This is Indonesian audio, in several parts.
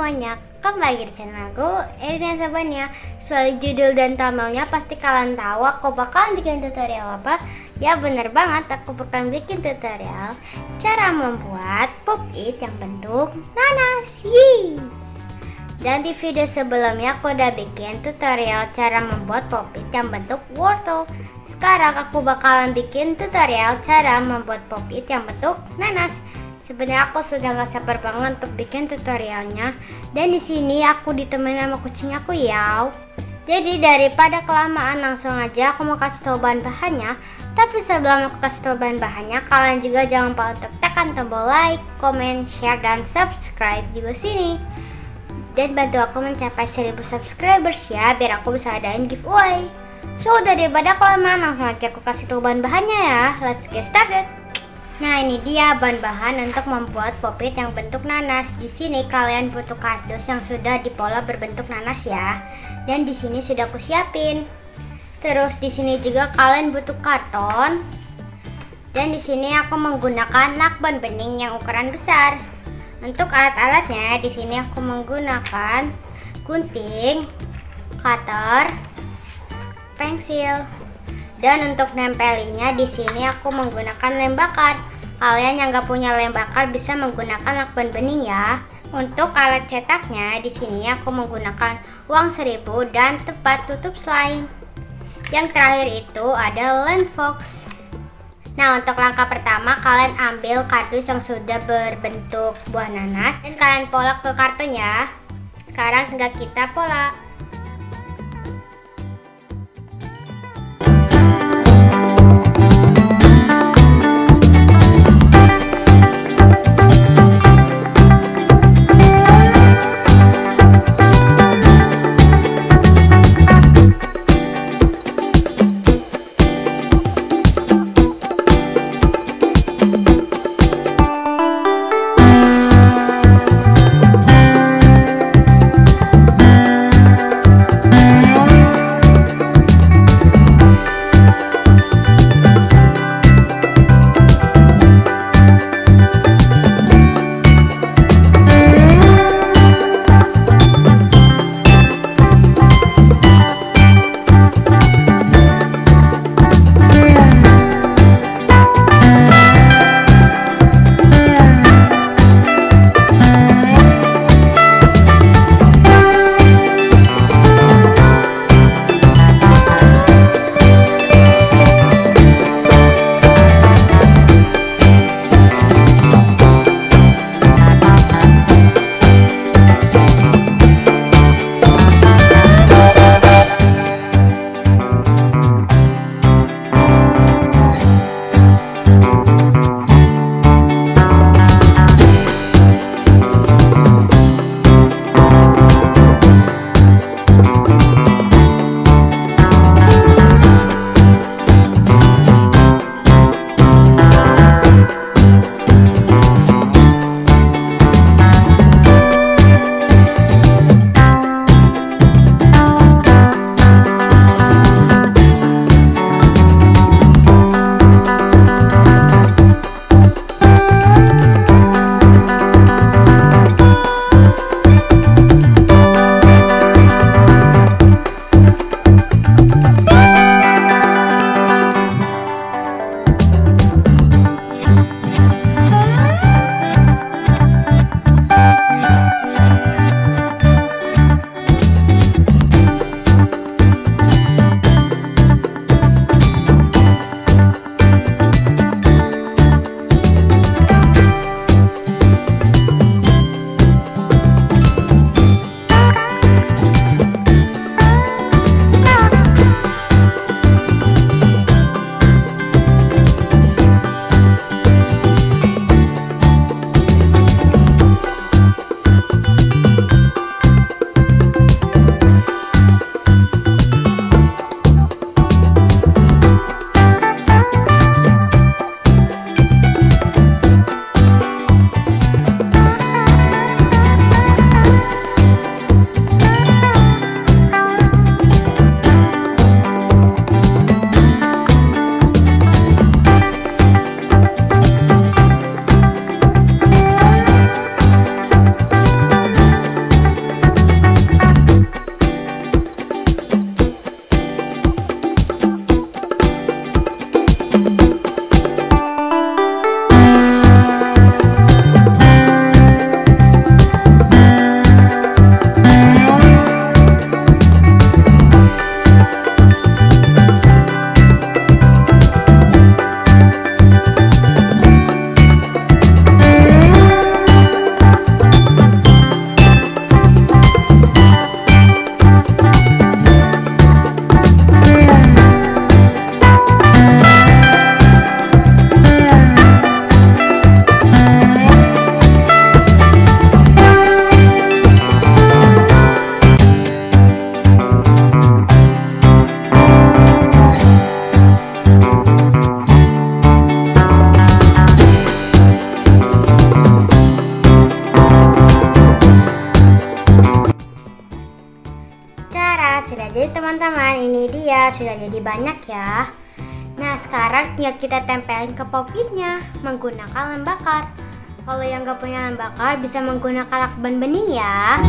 semuanya, kembali di channel aku, Erina Sabania. Soal judul dan thumbnailnya pasti kalian tahu aku bakalan bikin tutorial apa. Ya bener banget, aku bakalan bikin tutorial cara membuat pop it yang bentuk nanas. Yeay. Dan di video sebelumnya aku udah bikin tutorial cara membuat pop it yang bentuk wortel. Sekarang aku bakalan bikin tutorial cara membuat pop it yang bentuk nanas. Sebenarnya aku sudah gak sabar banget untuk bikin tutorialnya. Dan di sini aku ditemenin sama kucing aku ya. Jadi daripada kelamaan, langsung aja aku mau kasih tahu bahan-bahannya. Tapi sebelum aku kasih tahu bahan-bahannya, kalian juga jangan lupa untuk tekan tombol like, comment, share, dan subscribe juga sini. Dan bantu aku mencapai 1000 subscribers ya, biar aku bisa adain giveaway. So daripada kelamaan, langsung aja aku kasih tahu bahan-bahannya ya. Let's get started. Nah, ini dia bahan-bahan untuk membuat pop it yang bentuk nanas. Di sini kalian butuh kardus yang sudah dipola berbentuk nanas ya. Dan di sini sudah aku siapin. Terus di sini juga kalian butuh karton. Dan di sini aku menggunakan lakban bening yang ukuran besar. Untuk alat-alatnya di sini aku menggunakan gunting, cutter, pensil. Dan untuk nempelinya di sini aku menggunakan lem bakar. Kalian yang gak punya lem bakar bisa menggunakan lakban bening ya. Untuk alat cetaknya di sini aku menggunakan uang 1000 dan tempat tutup slime. Yang terakhir itu ada lem fox. Nah, untuk langkah pertama kalian ambil kardus yang sudah berbentuk buah nanas dan kalian polak ke karton ya. Sekarang tinggal kita polak. jadi teman-teman, ini dia sudah jadi banyak ya. Nah sekarang tinggal kita tempelin ke pop-itnya menggunakan lem bakar. Kalau yang gak punya lem bakar bisa menggunakan lakban bening ya.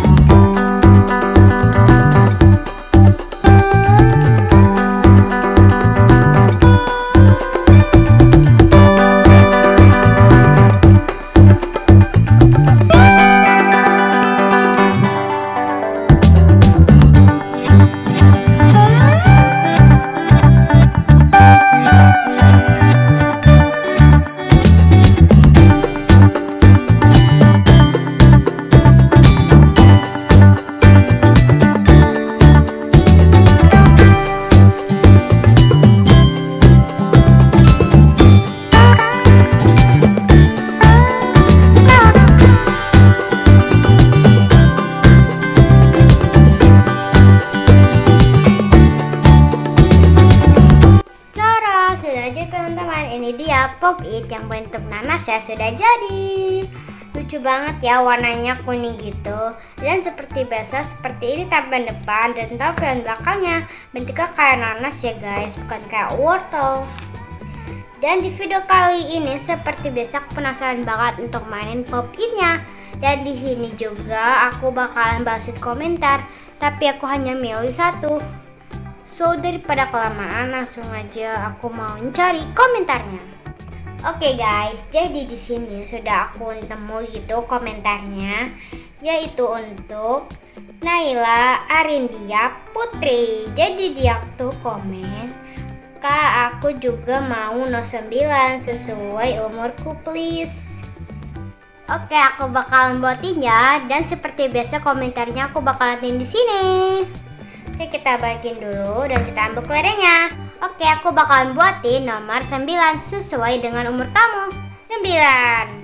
Teman-teman, ini dia pop-it yang bentuk nanas ya, sudah jadi. Lucu banget ya, warnanya kuning gitu. Dan seperti biasa, seperti ini tampilan depan dan tampilan belakangnya. Bentuknya kayak nanas ya guys, bukan kayak wortel. Dan di video kali ini seperti biasa aku penasaran banget untuk mainin pop-itnya. Dan di sini juga aku bakalan bahasin komentar, tapi aku hanya milih satu. So daripada kelamaan, langsung aja aku mau mencari komentarnya. Oke guys, jadi di sini sudah aku temu gitu komentarnya, yaitu untuk Naila Arindia Putri. Jadi dia tuh komen, "Kak, aku juga mau no 9 sesuai umurku please." Oke, aku bakalan buatin ya, dan seperti biasa komentarnya aku bakalan di sini. Oke, kita bagiin dulu dan kita ambil kelerengnya. Oke, aku bakalan buatin nomor 9 sesuai dengan umur kamu. 9.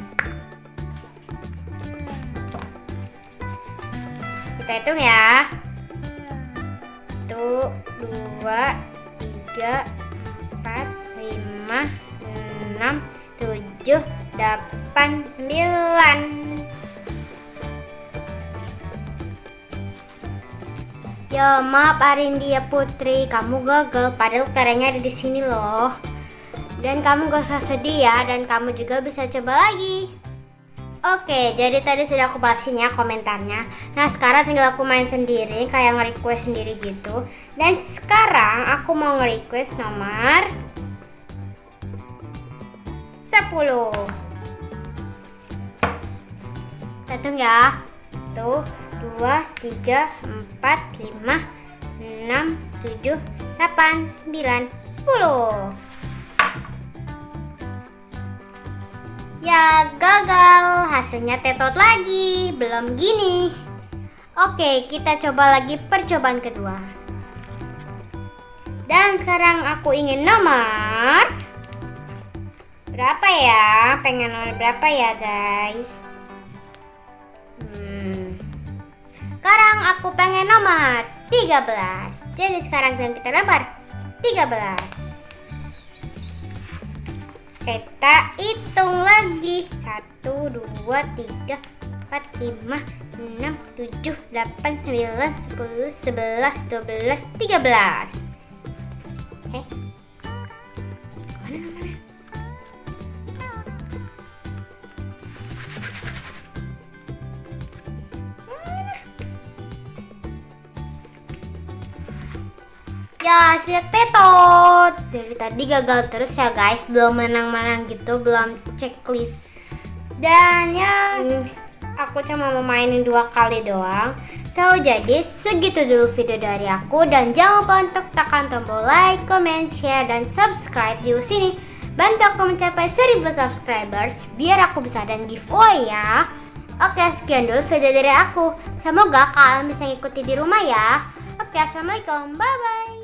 Kita hitung ya. 1, 2, 3, 4, 5, 6, 7, 8, 9. Ya maaf Arindia Putri, kamu gagal, padahal kelerengnya ada di sini loh. Dan kamu gak usah sedih ya, dan kamu juga bisa coba lagi. Oke, jadi tadi sudah aku bahasin ya komentarnya. Nah sekarang tinggal aku main sendiri, kayak nge-request sendiri gitu. Dan sekarang aku mau nge-request nomor 10. Hitung ya. Tuh 2, 3, 4, 5, 6, 7, 8, 9, 10. Ya gagal, hasilnya tetot lagi, belum gini. Oke, kita coba lagi percobaan kedua. Dan sekarang aku ingin nomor berapa ya? Pengen nomor berapa ya guys? Sekarang aku pengen nomor 13. Jadi sekarang kita lempar 13. Kita hitung lagi. 1, 2, 3, 4, 5, 6, 7, 8, 9, 10, 11, 12, 13. Mana nomornya? Ya hasil tetot. Dari tadi gagal terus ya guys, belum menang-menang gitu, belum checklist. Dan yang aku cuma mau mainin 2 kali doang. So jadi segitu dulu video dari aku, dan jangan lupa untuk tekan tombol like, comment, share, dan subscribe di sini. Bantu aku mencapai 1000 subscribers biar aku bisa dan giveaway ya. Oke, sekian dulu video dari aku. Semoga kalian bisa ngikuti di rumah ya. Oke, assalamualaikum, bye bye.